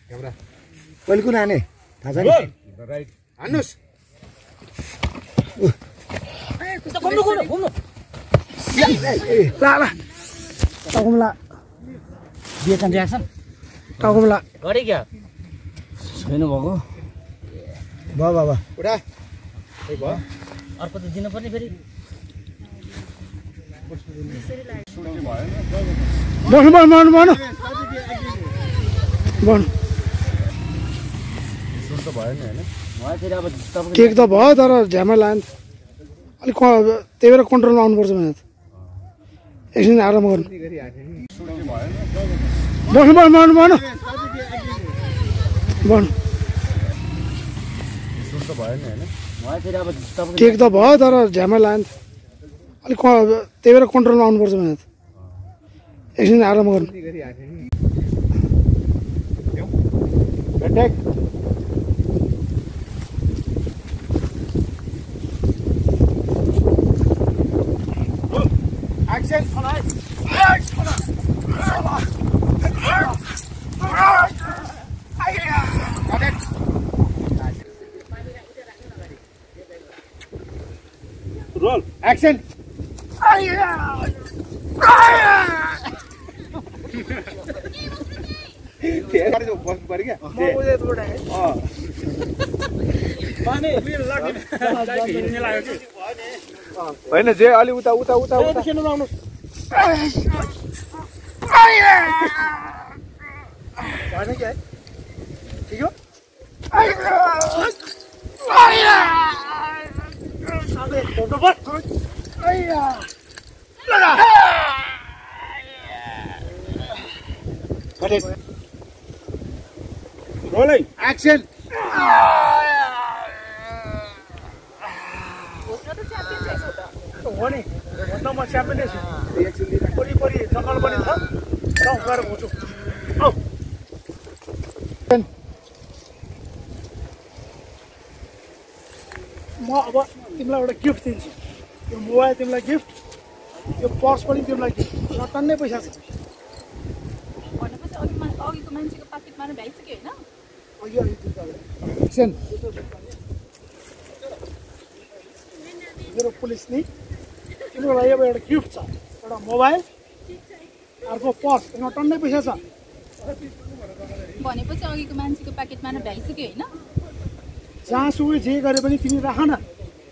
camera पहिले कुन हाने थाहा छ नि राइट हान्नुस् घुम्नु घुम्नु घुम्नु ला ला टाउकोमा बिएचएन रियाक्सन टाउकोमा गरे क्या छैन भएको भयो बाबा उठा खै भयो अर्को त दिनु पर्ने फेरि बस्नु बस्नु बस्नु बस्नु बस्नु सुन त भयो नि हैन भयो फेरि अब तपाईको केक त भयो तर झ्यामै लान्छ अलिक त्यही भएर कन्ट्रोलमा आउनुपर्छ भने एकछिन आराम गर्नु बस्नु बस्नु बस्नु बस्नु बस्नु सुन त भयो नि हैन भयो फेरि अब तपाईको केक त भयो तर झ्यामै लान्छ अलिक त्यही भएर कन्ट्रोलमा आउनुपर्छ भने एकछिन आराम गर्नु एक्सन रोल एक्सन बस्नु पर्यो क्या होइन जे अलि उता उता उता उता रोलिङ एक्सन हो नि भन्दा म च्याम्पियन छु वरिपरि जङ्गल पनि छ र गएर घुच्छु म अब तिमीलाई एउटा गिफ्ट दिन्छु यो मोबाइल तिमीलाई गिफ्ट यो पर्स पनि तिमीलाई गिफ्ट टन्नै पैसा छ भनेपछि अघिको मान्छेको पाकेटमा भ्याइसक्यो होइन एक्सन मेरो पुलिस नि तिम्रो लागि अब एउटा गिफ्ट छ एउटा मोबाइल अर्को पर्स यसमा टन्नै पैसा छ भनेपछि अघिको मान्छेको पाकेटमा भ्याइसक्यो होइन जहाँसुकै जे गरे पनि तिमी राख न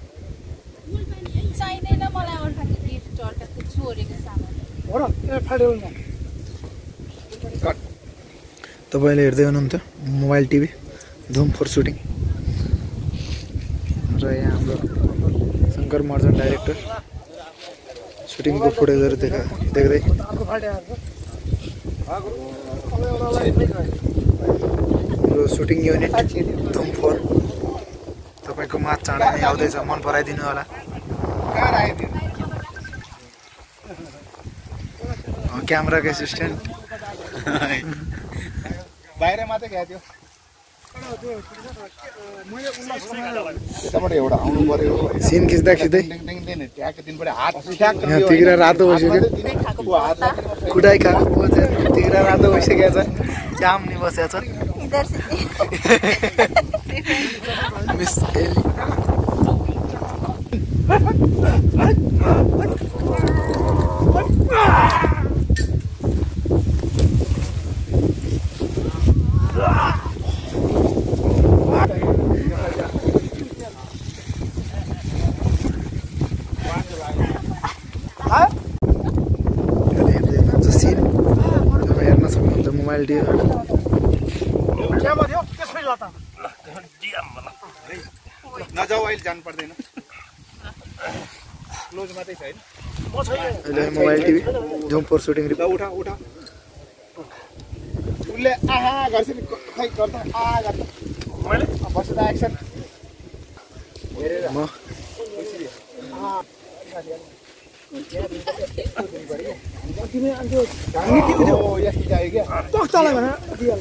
चाहिँदैन मलाई अर्काको गिफ्ट अर्काको चोरेको सामान हो र फाइडल न तपाईले हेर्दै हुनुहुन्थ्यो मोबाइल टिभी धुम फर सुटिङ र यहाँ हाम्रो शङ्कर महर्जन डाइरेक्टर सुटिङको फुटेजहरू देख्दै हाम्रो सुटिङ युनिट धुम फोर तपाईँको माझ चाँडै नै आउँदैछ मन पराइदिनु होला क्यामेराको एसिस्टेन्ट बाहिर मात्रै गएको थियो यताबाट एउटा आउनु पर्यो सिन खिच्दा खिच्दै ट्याक दिनबाट हात ठ्याक यहाँ तिग्रा रातो भइसक्यो कुटाइ खाएको बसेर तिग्रा रातो भइसकेको छ जाम नि बसेको छ मिस एली मोबाइल टिभी नजाऊ अहिले जानु पर्दैन क्लोज मात्रै छ हैन अहिले मोबाइल टिभी झुम फोर सुटिङ रिपोर्ट उठा उठा उसले आहा गर्छ नि खै गर्छ आहा गर्छ मैले बस्दा एक्सन हेरेर म तिमी अन्जो हामी के बुझ्यौ यस्तो चाहियो क्या तख्तालाई भने दिइहाल्नु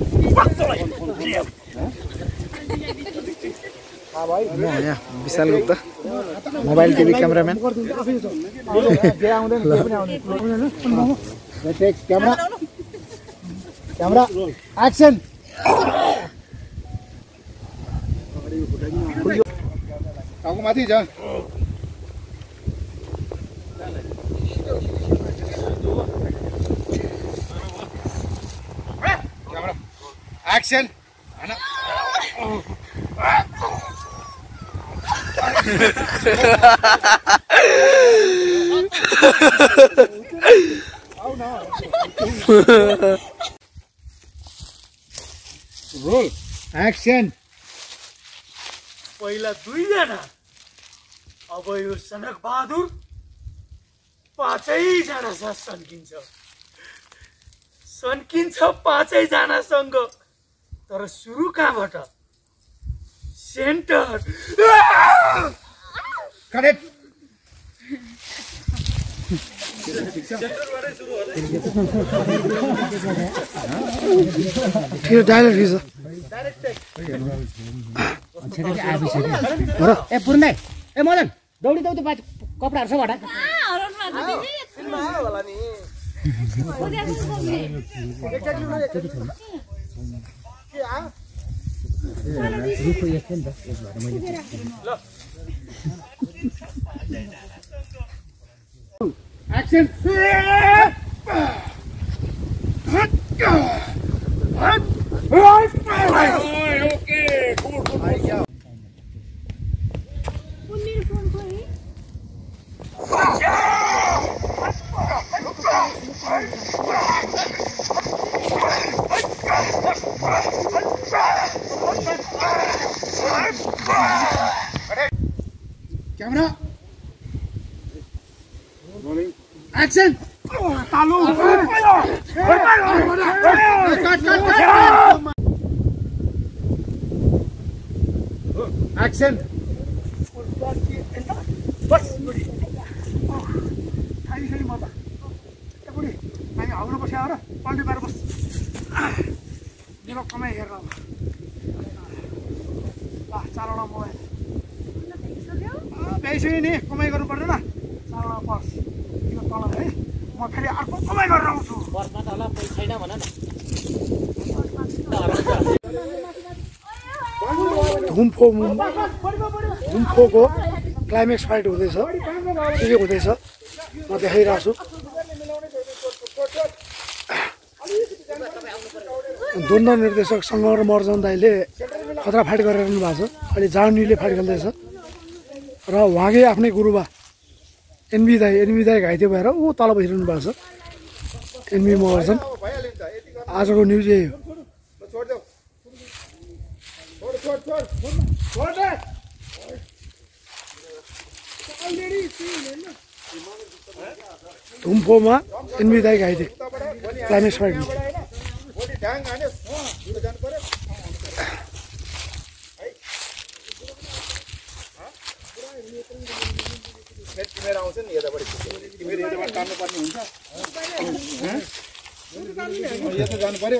भाइ म यहाँ Vishal Gupta mobile TV cameraman जे आउँदैन जे पनि आउँदैन टेक क्यामेरा क्यामेरा एक्सन टाउको माथि जा क्यामेरा एक्सन हैन रोल एक्सन पहिला 2 जना अब यो सनक बहादुर 5 जना सन्किन्छ 5 जनासँग तर सुरु कहाँबाट सेन्टर करेक्ट त्यो डायलग हिज ए पुरुन दाइ ए मदन दौडी दौडी बात कपडाहरू छ वाडा एक्सन क्यामेरा एक्सन तालु एक्सन बस बुढी खाली म त ए बुढी हामी हाउनु बस्या हो र पल्टी पाएर बस मेरो कमाइ हेरेर ल 4 वटा मोबाइल भ्याइसक्यो नि कमाइ गर्नु पर्दैन 4 वटा पर्स यो तल है म फेरि अर्को कमाइ गरेर आउँछु बर्मा त होला पैसा छैन भन न धुम्फोको क्लाइमेक्स फाइट हुँदैछ के हुँदैछ म देखाइरहेको छु द्वन्द निर्देशक शङ्कर मर्जन दाईले खतरा फाइट गरिरहनु भएको छ अहिले जानुले फाइट खेल्दैछ र उहाँकै आफ्नै गुरुबा एनबी दाई घाइते भएर ऊ तल बसिरहनु भएको छ एनबी मर्जन आजको न्युज यही हो धुम्फोमा एनबी दाई घाइते क्लाइमेक्स फाइटमा तिमीहरू आउँछ नि यताबाट तिमीहरू यताबाट टार्नु पर्ने हुन्छ यता जानु पर्यो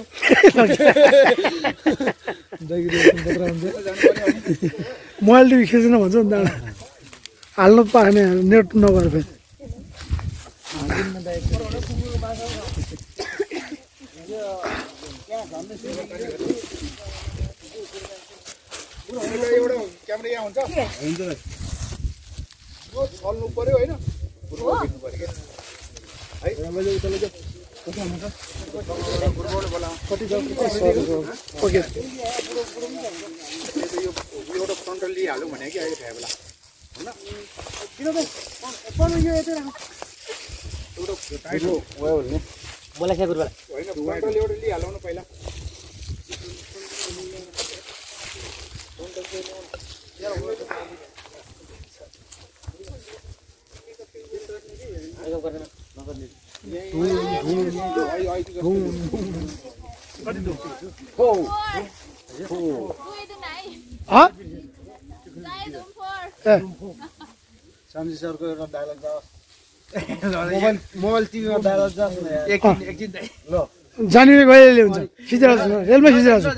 मोबाइल टिभी खिच्न भन्छ नि त हाल्नु पाएन नेट नभएर फेरि एउटा क्यामेरा यहाँ हुन्छ छल्नु पर्यो होइन बुझ्नु पर्यो ओके एउटा फ्रन्टल लिइहाल्नु भने कि अहिले भ्याए बेला बोला क्या गुरुबा होइन फ्रन्टल एउटा लिइहालौँ न पहिला शान्ति सरको एउटा डायलग जाओस् मोबाइल टिभीमा डायलग जाओस् एकछिन ल जानिने गइले हुन्छ खिचिरहेको छु रेलमा खिचिरहेको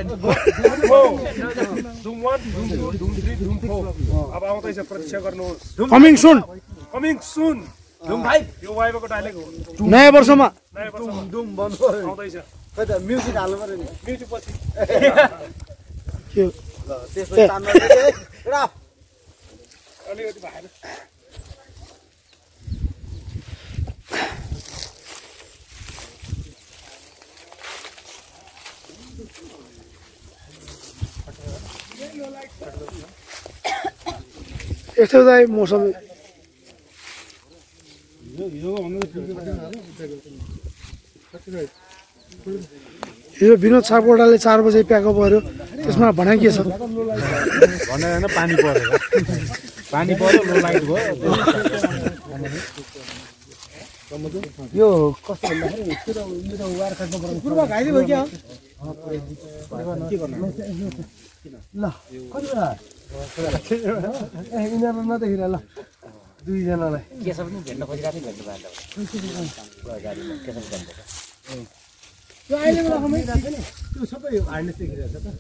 छु अब आउँदैछ प्रतीक्षा गर्नुहोस् कमिङ सुन धुम भाइ यो वाइबको डायलग हो नयाँ वर्षमा नयाँ वर्षमा धुम भन्नु आउँदैछ खै त म्युजिक हाल्नु पर्यो नि म्युजिक पछि के त्यसपछि तान्नु अलिकति भएन यस्तो दाइ मौसम हिजो विनोद सापकोटाले 4 बजे प्याकअप गर्यो त्यसमा भनाइ के छ भनेर पानी पर्यो लो लाइट भयो यो कस्तो भन्दाखेरि त्यो वायर काट्नु पर्छ पूर्व घाइते भयो क्या के गर्नु ल कति बेला यिनीहरू नदेखिर ल दुईजनालाई केशव पनि भेट्न खोजिरहेको थियो भेट्नु गाडीमा केशव जान्छ त्यो अहिले बेलामै त्यो सबै हार्नेस देखिरहेछ त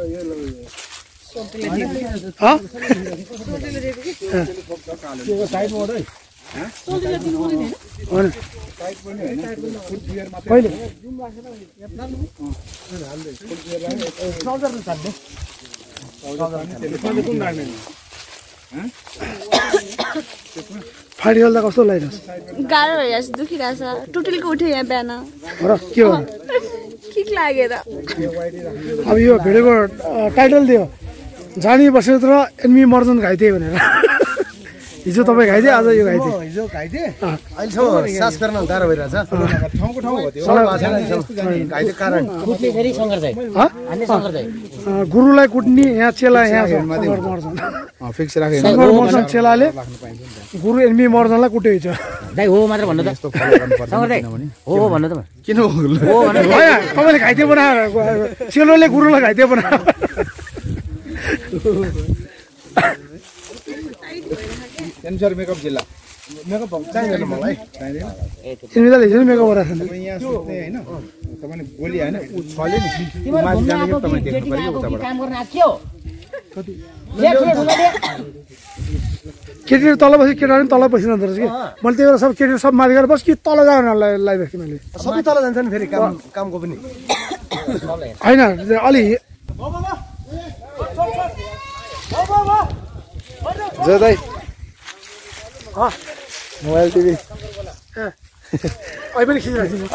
फाइट खेल्दा कस्तो लागिरहेछ गाह्रो भइरहेछ दुखिरहेछ टुटुलको उठ्यो यहाँ बिहान र के हो किक लागेर अब यो भिडियोको टाइटल दियो जानी बस्नेत र एन्मी मर्जन घाइते भनेर हिजो तपाईँ घाइते आज यो घाइते हिजो घाइते अहिलेसम्म सास फेर्न गाह्रो भइरहेछ ठाउँको ठाउँ हो त्यो घाइते कारण कुट्ने फेरि शङ्कर दाइ हान्ने शङ्कर दाइ गुरुलाई कुट्ने यहाँ चेला यहाँ छ मर्जन फिक्स राखे शङ्कर मर्जन चेलाले गुरु एन्मी मर्जनलाई कुट्यो हिजो दाइ हो मात्र भन्नु त शङ्कर दाइ हो भन्नु त किन हो तपाईँले घाइते बनाएर चेलोले गुरुलाई घाइते बनाएर सेन्सर मेकअप जिल्ला मेकअप चाहिँदैन मलाई तिमीले हिजो मेकअप गरेर यहाँ सुत्ने हैन तपाईले बोली हैन उ छले नि माथि जाने के तपाई देख्नु पर्यो उताबाट काम गर्न आएको केटीहरू तल बसी केटाहरू तल बसिरहँदो रहेछ कि मैले त्यही भएर सब केटीहरू सब माथि गएर बस कि तल जान लगाइदिएको थिएँ मैले सबै तल जान्छ नि फेरि कामको पनि होइन अलि जो दाइ मोबाइल टिभी अहिले पनि खिचिरहेको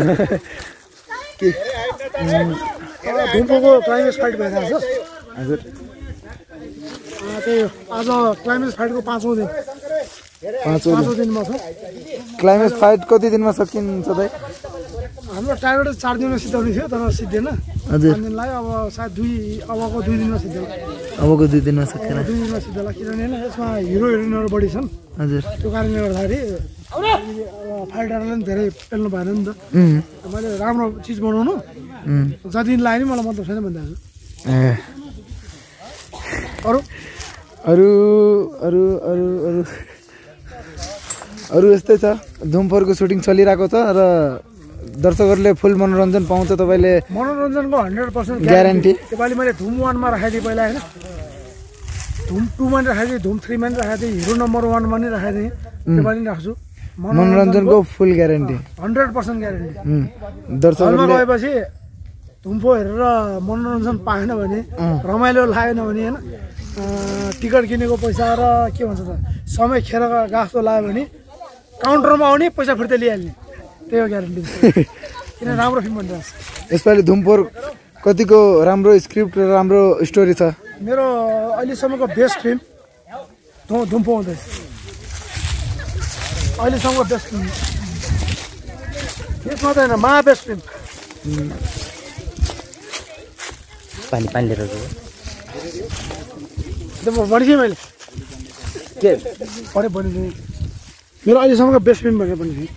थिएँ धुम्पोको क्लाइमेक्स फाइट भइरहेको छ हजुर त्यही आज क्लाइमेक्स फाइटको 5औं दिन 5औं दिनमा छ क्लाइमेक्स फाइट कति दिनमा सकिन्छ दाइ हाम्रो टार्गेट 4 दिनमा सिद्धाउने थियो तर सिद्धेन हजुर 5 दिनलाई अब सायद अबको 2 दिनमा सिद्धेला अबको 2 दिनमा सकेन 2 दिनमा सिद्धेला किनभने यसमा हिरो हिरोइनहरू बढी छन् हजुर त्यो कारणले गर्दाखेरि फाइटरले पनि धेरै पेल्नु भएन नि त मैले राम्रो चिज बनाउनु जति दिन लाग्यो नि मलाई मतलब छैन भनिदिएको छु अरू यस्तै छ धुमफोरको सुटिङ चलिरहेको छ र दर्शकहरूले फुल मनोरञ्जन पाउँछ तपाईँले मनोरञ्जनको 100% ग्यारेन्टी नेपाली मैले धुम 1 मा राखेको थिएँ पहिला होइन धुम 2 मा राखेको थिएँ धुम 3 मा राखेको थिएँ हिरो नम्बर 1 मा नि राखेको थिएँ नेपाली राख्छु मनोरञ्जनको फुल ग्यारेन्टी 100% ग्यारेन्टी दर्शकहरूले गएपछि धुम्फो हेरेर मनोरञ्जन पाएन भने रमाइलो लागेन भने होइन टिकट किनेको पैसा र के भन्छ त समय खेर गाँसो लाग्यो भने काउन्टरमा आउने पैसा फिर्ता लिइहाल्ने त्यही हो ग्यारेन्टी किन राम्रो फिल्म भनिरहेको छ यसपालि धुमफोर कतिको राम्रो स्क्रिप्ट र राम्रो स्टोरी छ मेरो अहिलेसम्मको बेस्ट फिल्म धुम्फो हुँदैछ अहिलेसम्मको बेस्ट फिल्म यसमा त होइन मा बेस्ट फिल्म पानी लिएर भनिसकेँ मैले के भनिसकेँ मेरो अहिलेसम्मको बेस्ट फिल्म भनेर भनिसकेँ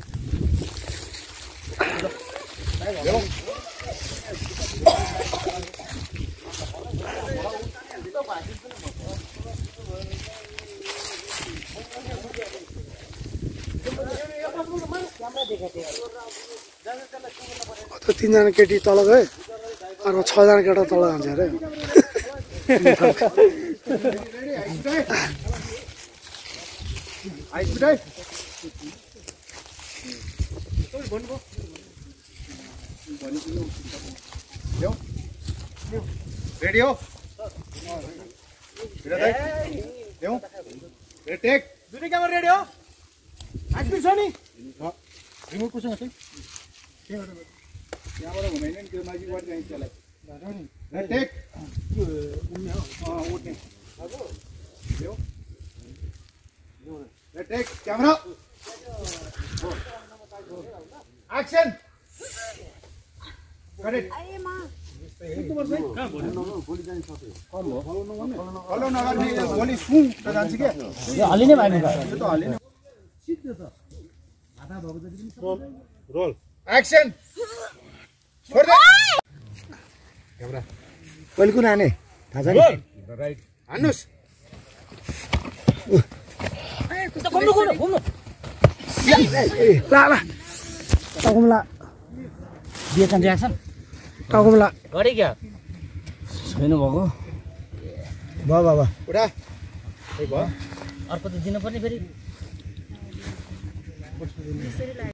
त्यो 3 जना केटी तल गए अर्को 6 जना केटा तल जान्छ अरे रेडी हो टेक दुईटै क्यामेरा रेडी हो आइसक्रिम छ नि रिमोट कोसँग छ त्यहाँबाट हुँदैन नि त्यो नजिकबाट चाहिन्छ त्यसलाई टेक उठ्ने टेक क्यामेरा एक्सन फलो नगर्ने गोली सु त जान्छ क्या अलि नै भएन त्यो त हल्लिन रोल एक्सन छोड दे क्यामेरा पहिले कुन हाने थाहा छ नि राइट हान्नुस् ला ला टाउकोमा ला बिएचएन रियाक्सन टाउकोमा ला गरे क्या छैन भएको भयो बाबा उठा अर्को त दिनु पर्ने फेरि